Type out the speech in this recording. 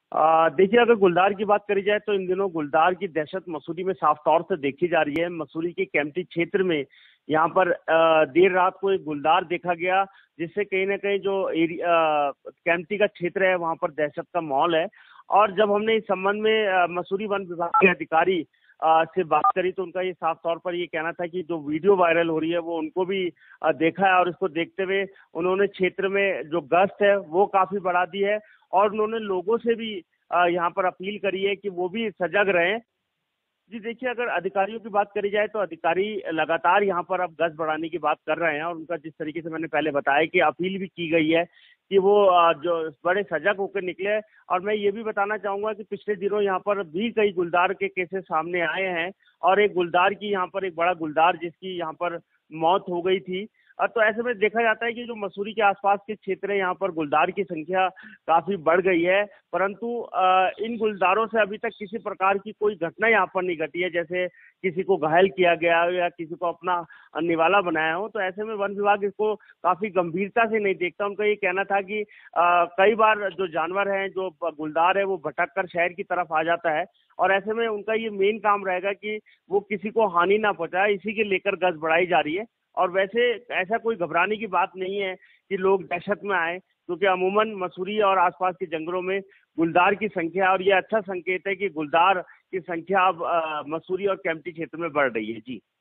देखिए, अगर गुलदार की बात करी जाए तो इन दिनों गुलदार की दहशत मसूरी में साफ तौर से देखी जा रही है। मसूरी के केम्प्टी क्षेत्र में यहाँ पर देर रात को एक गुलदार देखा गया, जिससे कहीं ना कहीं जो एरिया केम्प्टी का क्षेत्र है वहां पर दहशत का माहौल है। और जब हमने इस संबंध में मसूरी वन विभाग के अधिकारी से बात करी तो उनका ये साफ तौर पर ये कहना था कि जो वीडियो वायरल हो रही है वो उनको भी देखा है, और इसको देखते हुए उन्होंने क्षेत्र में जो गश्त है वो काफी बढ़ा दी है। और उन्होंने लोगों से भी यहाँ पर अपील करी है कि वो भी सजग रहें। जी देखिए, अगर अधिकारियों की बात करी जाए तो अधिकारी लगातार यहाँ पर अब गश्त बढ़ाने की बात कर रहे हैं, और उनका जिस तरीके से मैंने पहले बताया कि अपील भी की गई है कि वो जो बड़े सजग होकर निकले। और मैं ये भी बताना चाहूंगा कि पिछले दिनों यहाँ पर भी कई गुलदार के केसेस सामने आए हैं, और एक गुलदार की यहाँ पर एक बड़ा गुलदार जिसकी यहाँ पर मौत हो गई थी। तो ऐसे में देखा जाता है कि जो मसूरी के आसपास के क्षेत्र है यहाँ पर गुलदार की संख्या काफी बढ़ गई है, परंतु इन गुलदारों से अभी तक किसी प्रकार की कोई घटना यहाँ पर नहीं घटी है, जैसे किसी को घायल किया गया हो या किसी को अपना निवाला बनाया हो। तो ऐसे में वन विभाग इसको काफी गंभीरता से नहीं देखता। उनका ये कहना था कि कई बार जो जानवर है, जो गुलदार है, वो भटक कर शहर की तरफ आ जाता है, और ऐसे में उनका ये मेन काम रहेगा कि वो किसी को हानि ना पहुंचाए, इसी के लेकर गश्त बढ़ाई जा रही है। और वैसे ऐसा कोई घबराने की बात नहीं है कि लोग दहशत में आए, क्योंकि अमूमन मसूरी और आसपास के जंगलों में गुलदार की संख्या, और ये अच्छा संकेत है कि गुलदार की संख्या अब मसूरी और केम्प्टी क्षेत्र में बढ़ रही है। जी।